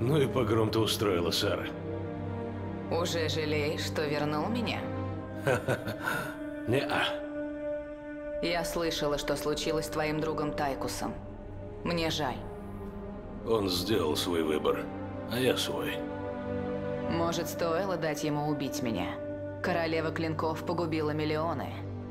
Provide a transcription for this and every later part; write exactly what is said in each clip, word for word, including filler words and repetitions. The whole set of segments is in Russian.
Ну и погром ты устроила, Сара. Уже жалеешь, что вернул меня? Не-а. Я слышала, что случилось с твоим другом Тайкусом. Мне жаль. Он сделал свой выбор, а я свой. Может, стоило дать ему убить меня? Королева Клинков погубила миллионы.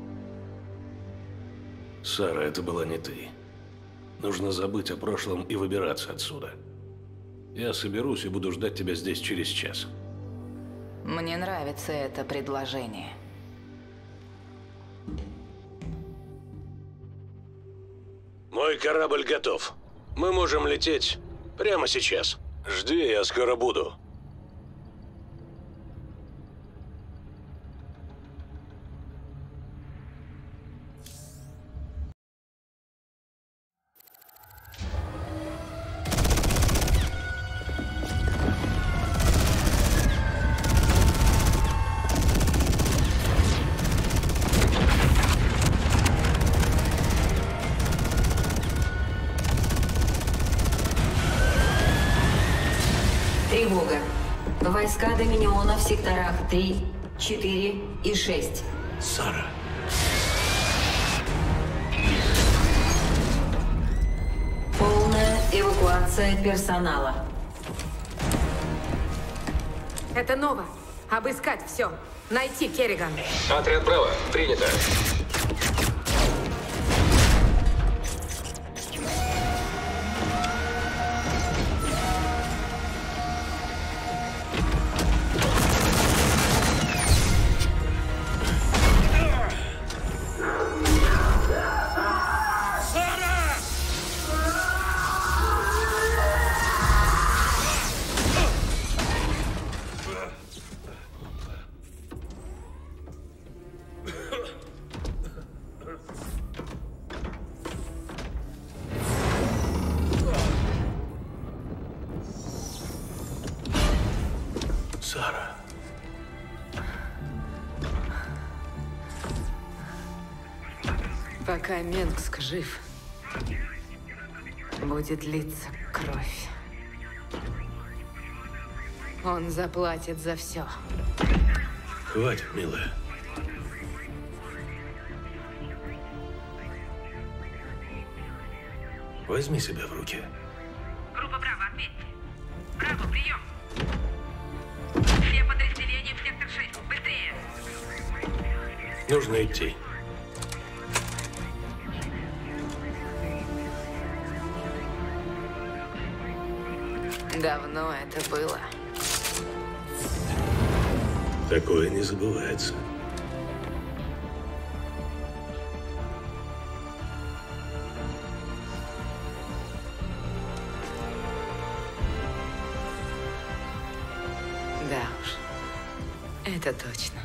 Сара, это была не ты. Нужно забыть о прошлом и выбираться отсюда. Я соберусь и буду ждать тебя здесь через час. Мне нравится это предложение. Мой корабль готов. Мы можем лететь прямо сейчас. Жди, я скоро буду. Тревога. Войска Доминиона в секторах три, четыре и шесть. Сара. Полная эвакуация персонала. Это Нова. Обыскать все. Найти Керриган. Отряд Браво. Принято. Сара. Пока Менгск жив, будет литься кровь. Он заплатит за все. Хватит, милая. Возьми себя в руки. Группа Браво, ответьте. Браво, прием. Все подразделения в сектор шесть. Быстрее. Нужно идти. Давно это было. Такое не забывается. Да уж. Это точно.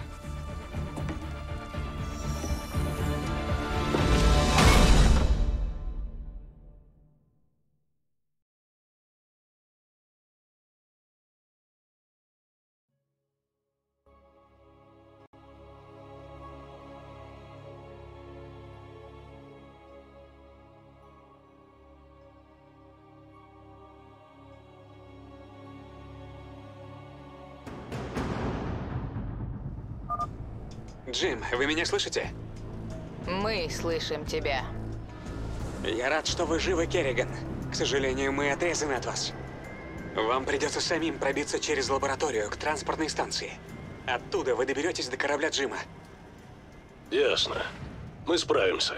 Джим, вы меня слышите? Мы слышим тебя. Я рад, что вы живы, Керриган. К сожалению, мы отрезаны от вас. Вам придется самим пробиться через лабораторию к транспортной станции. Оттуда вы доберетесь до корабля Джима. Ясно. Мы справимся.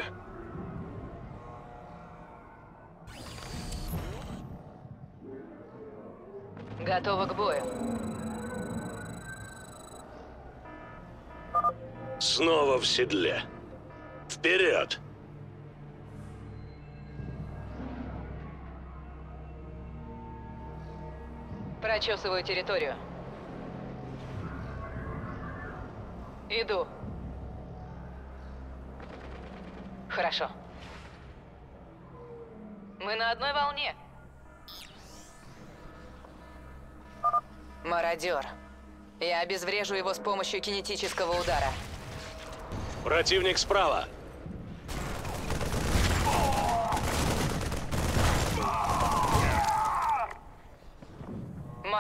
Готова к бою. Снова в седле. Вперед! Прочесываю территорию. Иду. Хорошо. Мы на одной волне. Мародер. Я обезврежу его с помощью кинетического удара. Противник справа.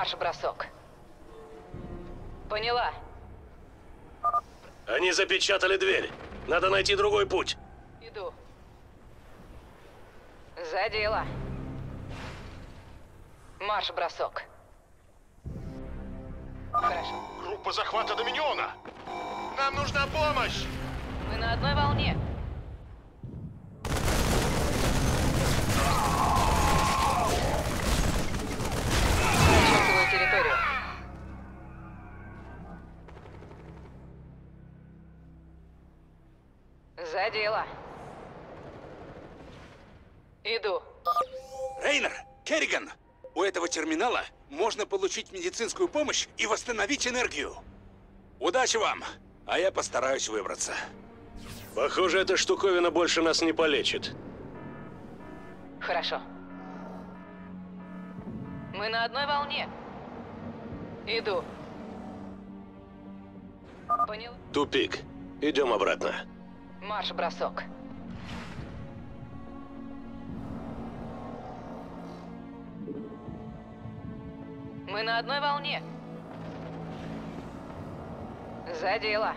Марш-бросок. Поняла. Они запечатали дверь. Надо найти другой путь. Иду. За дело. Марш-бросок. Хорошо. Группа захвата Доминиона! Нам нужна помощь! Мы на одной волне. Прочесываю территорию. За дело. Иду. Рейнер, Керриган, у этого терминала можно получить медицинскую помощь и восстановить энергию. Удачи вам, а я постараюсь выбраться. Похоже, эта штуковина больше нас не полечит. Хорошо. Мы на одной волне. Иду. Понял? Тупик. Идем обратно. Марш-бросок. Мы на одной волне. За дело.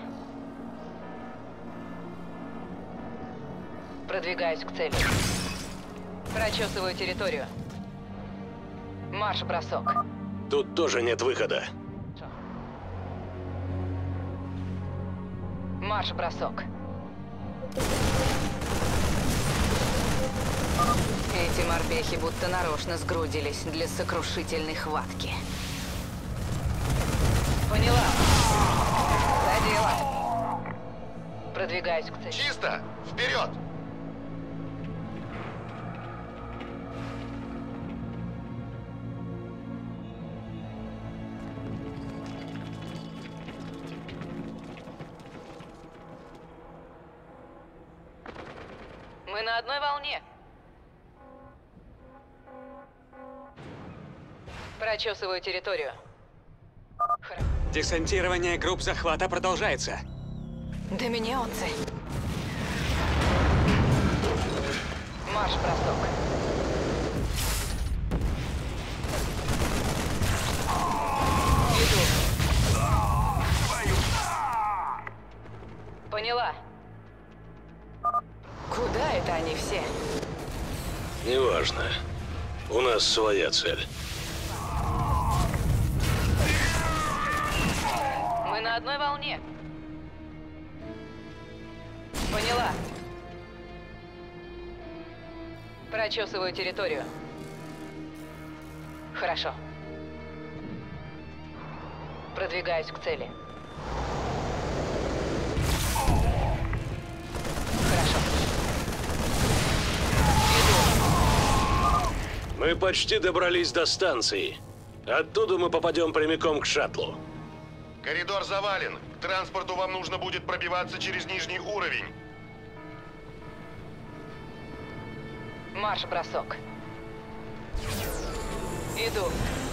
Продвигаюсь к цели. Прочесываю территорию. Марш-бросок. Тут тоже нет выхода. Марш-бросок. Эти морпехи будто нарочно сгрудились для сокрушительной хватки. Поняла. За дело. Продвигаюсь к цели. Чисто! Вперед! Мы на одной волне. Прочесываю территорию. Хорошо. Десантирование групп захвата продолжается. Доминионцы. Марш-бросок. Иду. Поняла. Куда это они все? Неважно. У нас своя цель. Мы на одной волне. Поняла. Прочесываю территорию. Хорошо. Продвигаюсь к цели. Хорошо. Иду. Мы почти добрались до станции. Оттуда мы попадем прямиком к шаттлу. Коридор завален. К транспорту вам нужно будет пробиваться через нижний уровень. Марш-бросок. Иду.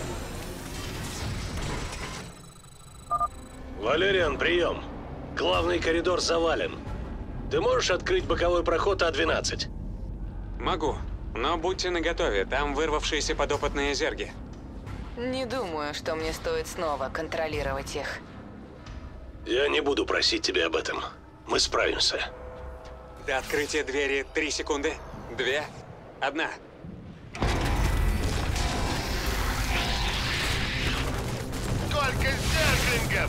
Валериан, прием. Главный коридор завален. Ты можешь открыть боковой проход А двенадцать? Могу, но будьте наготове, там вырвавшиеся подопытные зерги. Не думаю, что мне стоит снова контролировать их. Я не буду просить тебя об этом. Мы справимся. До открытия двери три секунды. Две. Одна. Сколько зерглингов!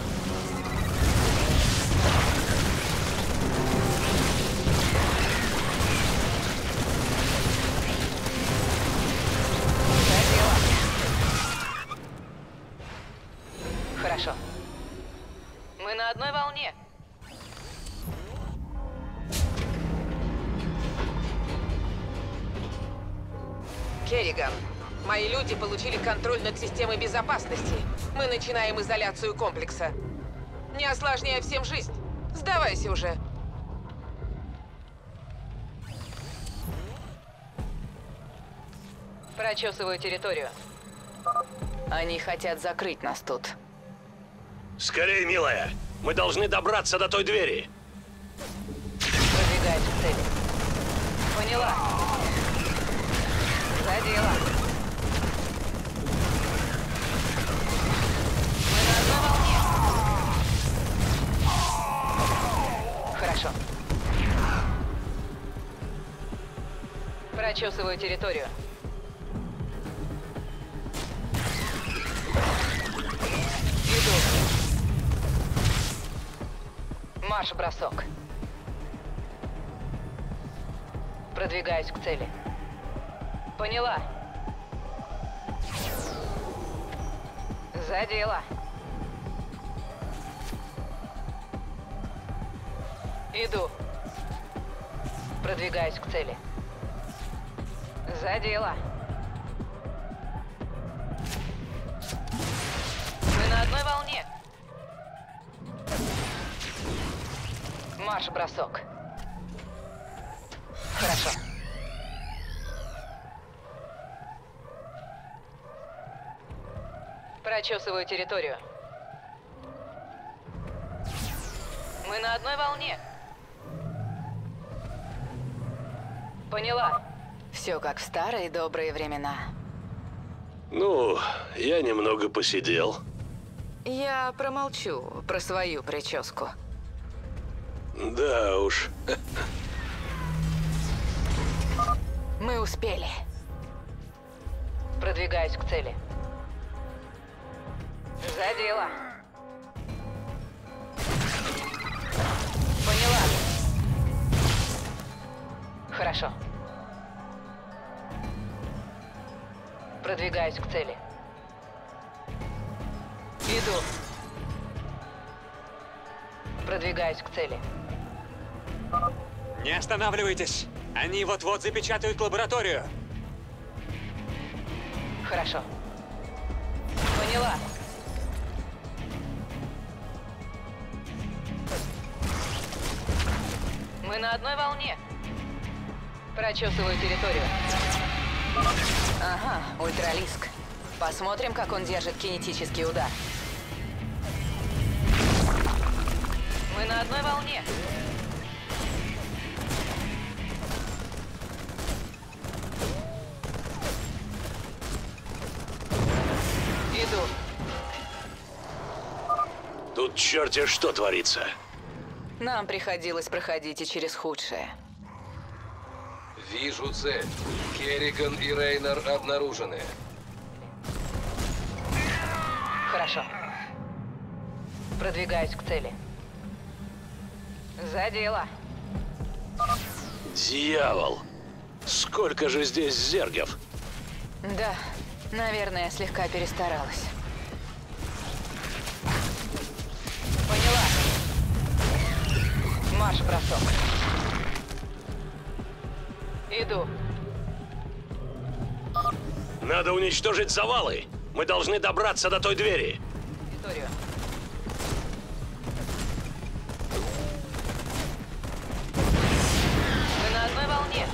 Хорошо. Мы на одной волне. Керриган, мои люди получили контроль над системой безопасности. Мы начинаем изоляцию комплекса. Не осложняя всем жизнь. Сдавайся уже. Прочесываю территорию. Они хотят закрыть нас тут. Скорее, милая. Мы должны добраться до той двери. Продвигаюсь к цели. Поняла. За дело. Прочесываю территорию. Иду. Марш-бросок. Продвигаюсь к цели. Поняла. За дело. Иду. Продвигаюсь к цели. За дело. Мы на одной волне. Марш-бросок. Хорошо. Прочесываю территорию. Мы на одной волне. Поняла. Все как в старые добрые времена. Ну, я немного посидел. Я промолчу про свою прическу. Да уж. Мы успели. Продвигаюсь к цели. За дело. Поняла. Хорошо. Продвигаюсь к цели. Иду. Продвигаюсь к цели. Не останавливайтесь! Они вот-вот запечатают лабораторию! Хорошо. Поняла. Мы на одной волне. Прочесываю территорию. Ага, ультралиск. Посмотрим, как он держит кинетический удар. Мы на одной волне. Иду. Тут черти что творится. Нам приходилось проходить и через худшее. Вижу цель. Керриган и Рейнер обнаружены. Хорошо. Продвигаюсь к цели. За дело. Дьявол! Сколько же здесь зергов? Да, наверное, слегка перестаралась. Поняла. Марш-бросок. Иду. Надо уничтожить завалы. Мы должны добраться до той двери. Территорию. Мы на одной волне.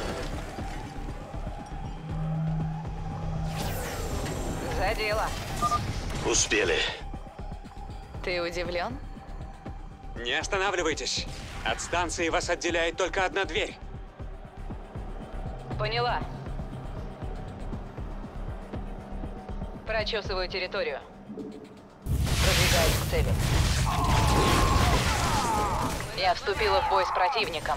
За дело. Успели. Ты удивлен? Не останавливайтесь! От станции вас отделяет только одна дверь. Поняла. Прочесываю территорию. Продвигаюсь к цели. Я вступила в бой с противником.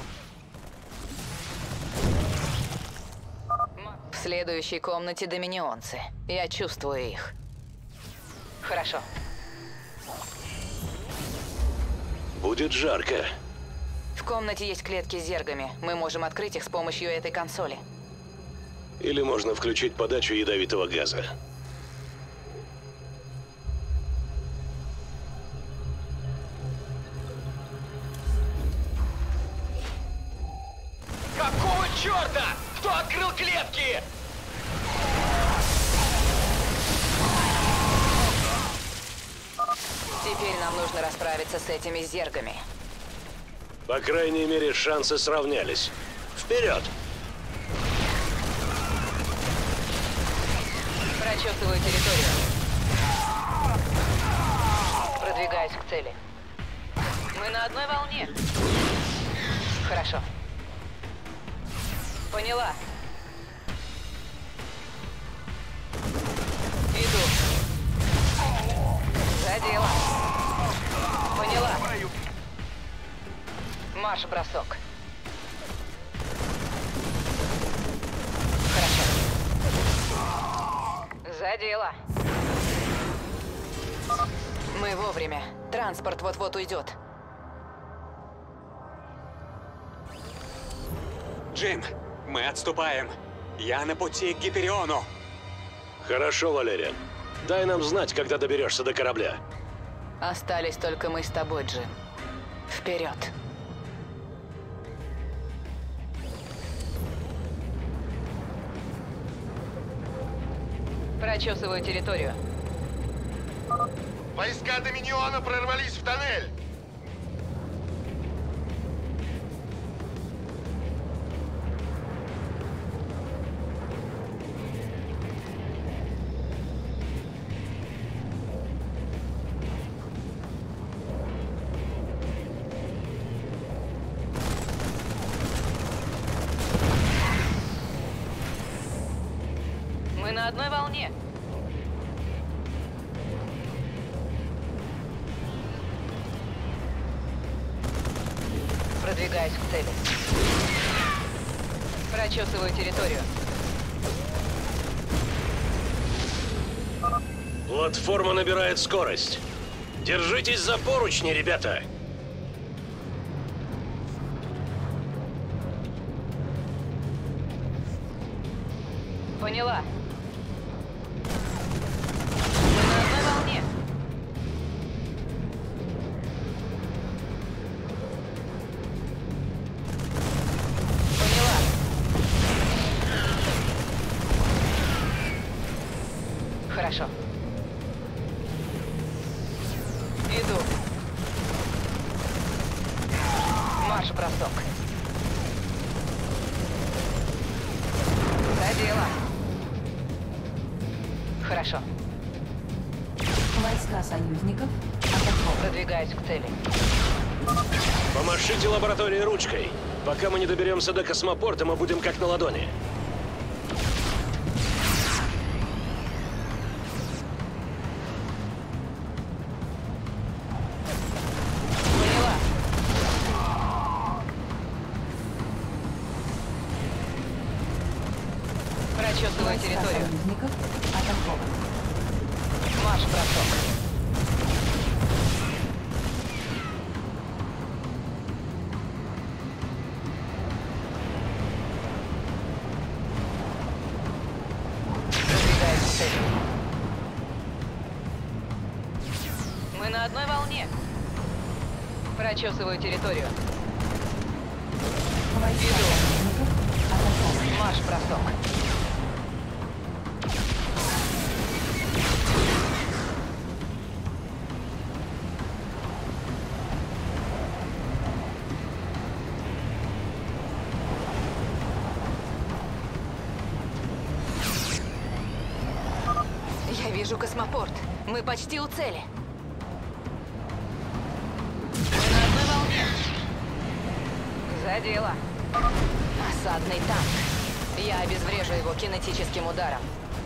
В следующей комнате доминионцы. Я чувствую их. Хорошо. Будет жарко. В комнате есть клетки с зергами. Мы можем открыть их с помощью этой консоли. Или можно включить подачу ядовитого газа. Какого черта? Кто открыл клетки? Теперь нам нужно расправиться с этими зергами. По крайней мере, шансы сравнялись. Вперед! Прочесываю территорию. Продвигаюсь к цели. Мы на одной волне. Хорошо. Поняла. Иду. За дело. Поняла. Марш-бросок. За дело. Мы вовремя. Транспорт вот-вот уйдет. Джим, мы отступаем. Я на пути к Гипериону. Хорошо, Валериан. Дай нам знать, когда доберешься до корабля. Остались только мы с тобой, Джим. Вперед. Прочесываю территорию. Войска Доминиона прорвались в тоннель. Мы на одной волне. Продвигаюсь к цели. Прочесываю территорию. Платформа набирает скорость. Держитесь за поручни, ребята. Поняла. Мы на одной волне. Поняла. Хорошо. Иду. Марш-бросок. За дело. Хорошо. Войска союзников атакованы. Продвигаюсь к цели. Помашите лаборатории ручкой. Пока мы не доберемся до космопорта, мы будем как на ладони. Поняла. Прочесываю Войска территорию. союзников атакованы. Марш-бросок. Продвигаюсь к цели. Мы на одной волне. Прочесываю территорию. Войска Иду. союзников атакованы. Марш-бросок. Я вижу космопорт. Мы почти у цели. Мы на одной волне. За дело. Осадный танк. Я обезврежу его кинетическим ударом.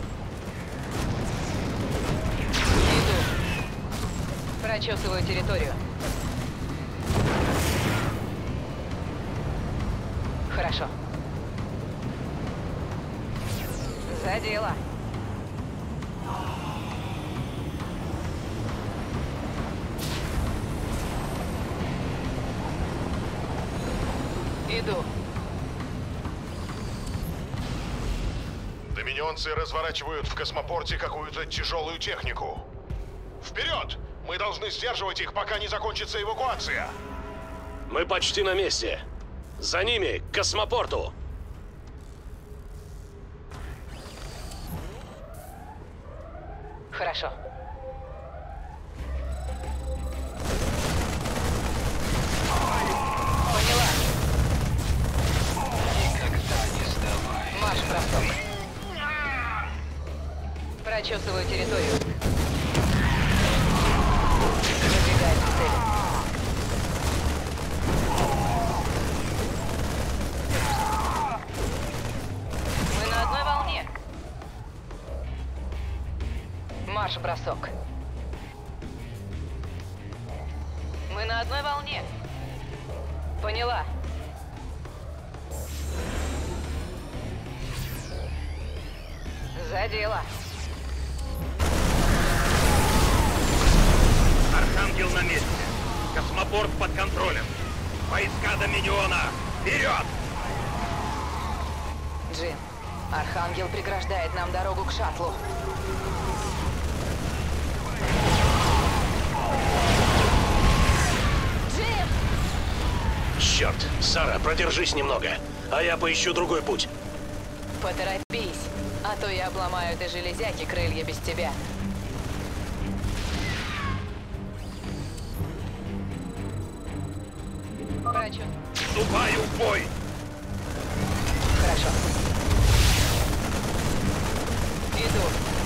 Иду. Прочесываю территорию. Хорошо. За дело. Иду. Доминионцы разворачивают в космопорте какую-то тяжелую технику. Вперед! Мы должны сдерживать их, пока не закончится эвакуация. Мы почти на месте. За ними, к космопорту. Хорошо. Поняла. Никогда не сдавай. Марш-бросок. Прочесываю территорию. Продвигаюсь к цели. Мы на одной волне. Марш-бросок. Мы на одной волне. Поняла. За дело. на месте. Космопорт под контролем. Войска Доминиона! Вперед! Джим, Архангел преграждает нам дорогу к шаттлу. Джим! Черт, Сара, продержись немного, а я поищу другой путь. Поторопись, а то я обломаю этой железяки крылья без тебя. Врачу. Вступаю в бой! Хорошо. Иду.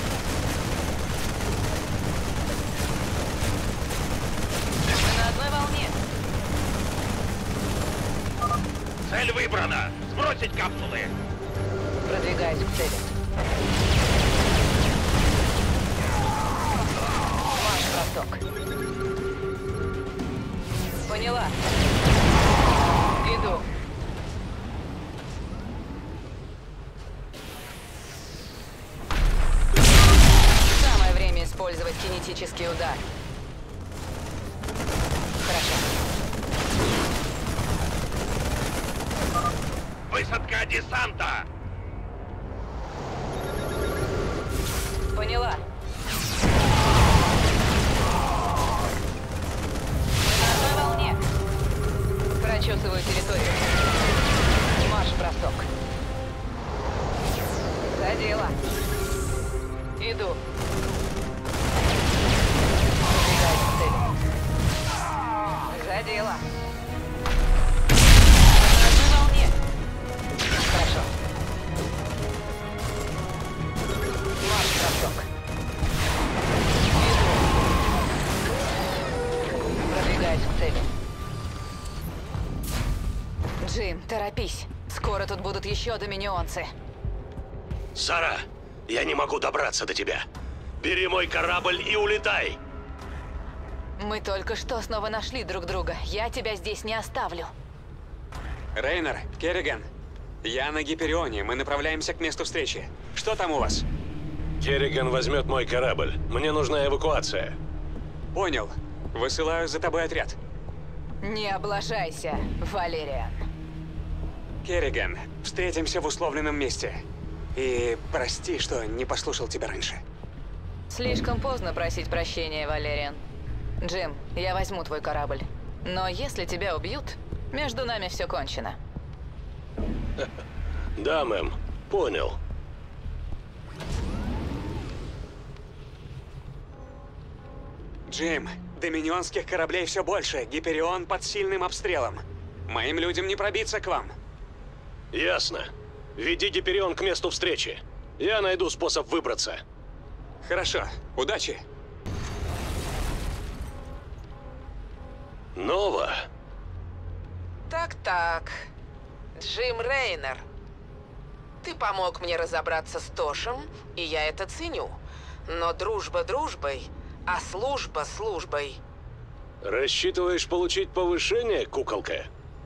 Мы на одной волне. Цель выбрана! Сбросить капсулы! Продвигаюсь к цели. Марш-бросок. Поняла. Иду. Самое время использовать кинетический удар. Хорошо. Высадка десанта! Поняла. Мы на одной волне. Прочесываю территорию. Марш-бросок. За дело. Иду. Продвигаюсь к цели. За дело. Мы на одной волне. Хорошо. Марш-бросок. Иду. Продвигаюсь к цели. Джим, торопись. Скоро тут будут еще доминионцы. Сара, я не могу добраться до тебя. Бери мой корабль и улетай. Мы только что снова нашли друг друга. Я тебя здесь не оставлю. Рейнер, Керриган, я на Гиперионе. Мы направляемся к месту встречи. Что там у вас? Керриган возьмет мой корабль. Мне нужна эвакуация. Понял. Высылаю за тобой отряд. Не облажайся, Валериан. Керриган, встретимся в условленном месте. И прости, что не послушал тебя раньше. Слишком поздно просить прощения, Валериан. Джим, я возьму твой корабль. Но если тебя убьют, между нами все кончено. Да, мэм. Понял. Джим, доминионских кораблей все больше. Гиперион под сильным обстрелом. Моим людям не пробиться к вам. Ясно. Веди Гиперион к месту встречи. Я найду способ выбраться. Хорошо. Удачи. Нова. Так-так. Джим Рейнер. Ты помог мне разобраться с Тошем, и я это ценю. Но дружба дружбой, а служба службой. Рассчитываешь получить повышение, куколка?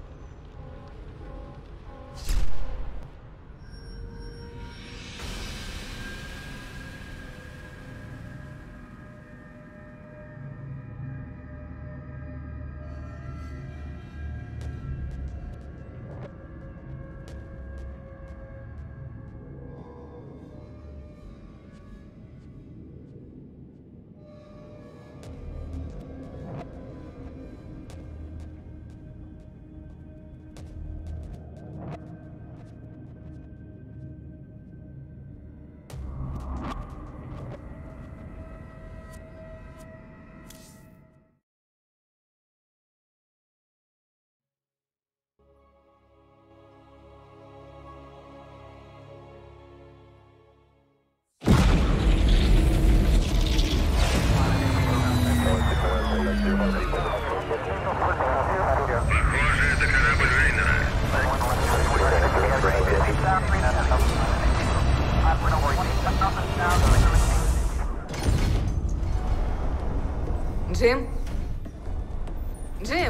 Джим? Джим?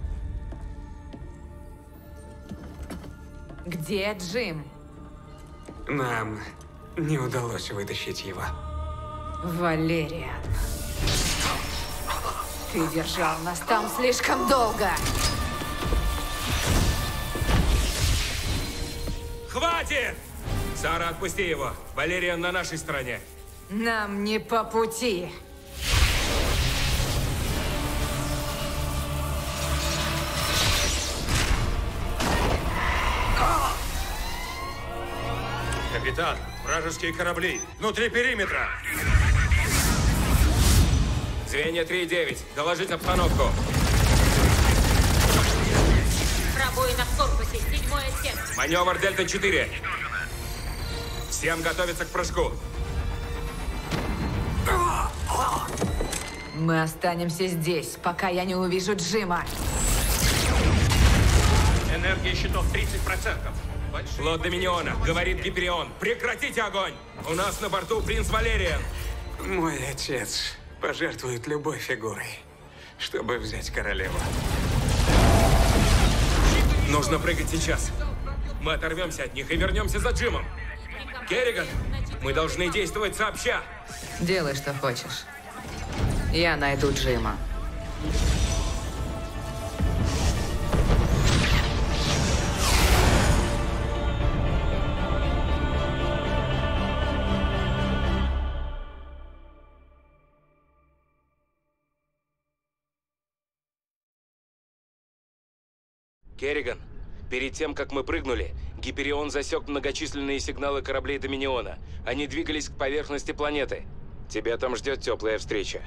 Где Джим? Нам не удалось вытащить его. Валериан. Ты держал нас там слишком долго. Хватит! Сара, отпусти его. Валериан на нашей стороне. Нам не по пути. Капитан, вражеские корабли внутри периметра. Звенья три и девять, доложить обстановку. Пробоина в корпусе, седьмой отсек. Маневр Дельта четыре. Всем готовиться к прыжку. Мы останемся здесь, пока я не увижу Джима. Энергия щитов тридцать процентов. Флот Доминиона, говорит Гиперион. Прекратите огонь! У нас на борту принц Валериан. Мой отец пожертвует любой фигурой, чтобы взять королеву. Нужно прыгать сейчас. Мы оторвемся от них и вернемся за Джимом. Керриган, мы должны действовать сообща. Делай, что хочешь. Я найду Джима. Керриган, перед тем, как мы прыгнули, Гиперион засек многочисленные сигналы кораблей Доминиона. Они двигались к поверхности планеты. Тебя там ждет теплая встреча.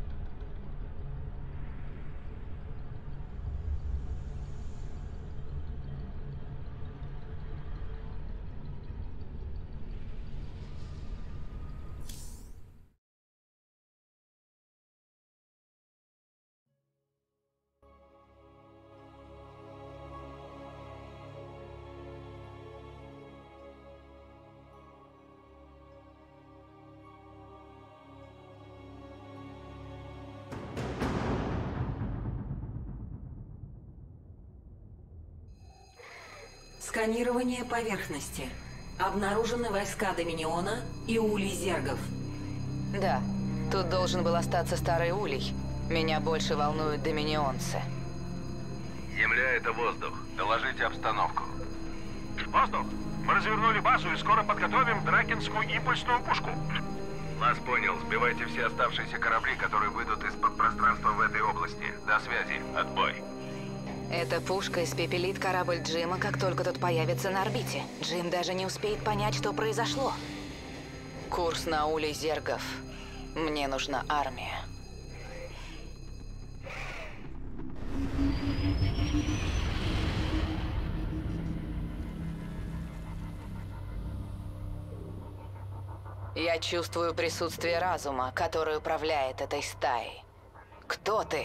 Сканирование поверхности. Обнаружены войска Доминиона и улей зергов. Да, тут должен был остаться старый улей. Меня больше волнуют доминионцы. Земля — это воздух. Доложите обстановку. Воздух! Мы развернули базу и скоро подготовим дракенскую импульсную пушку. Вас понял. Сбивайте все оставшиеся корабли, которые выйдут из-под пространства в этой области. До связи. Отбой. Эта пушка испепелит корабль Джима, как только тот появится на орбите. Джим даже не успеет понять, что произошло. Курс на улей зергов. Мне нужна армия. Я чувствую присутствие разума, который управляет этой стаей. Кто ты?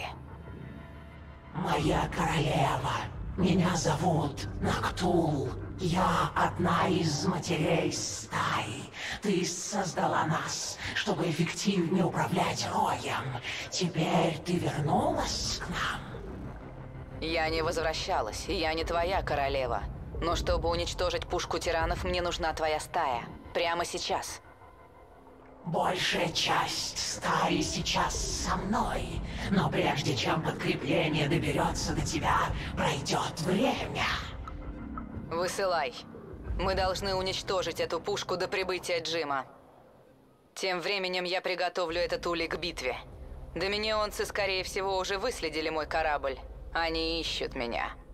Моя королева. Меня зовут Нактул. Я одна из матерей стаи. Ты создала нас, чтобы эффективнее управлять роем. Теперь ты вернулась к нам? Я не возвращалась, и я не твоя королева. Но чтобы уничтожить пушку тиранов, мне нужна твоя стая. Прямо сейчас. Большая часть стаи сейчас со мной. Но прежде чем подкрепление доберется до тебя, пройдет время. Высылай. Мы должны уничтожить эту пушку до прибытия Джима. Тем временем я приготовлю этот улей к битве. Доминионцы, скорее всего, уже выследили мой корабль. Они ищут меня.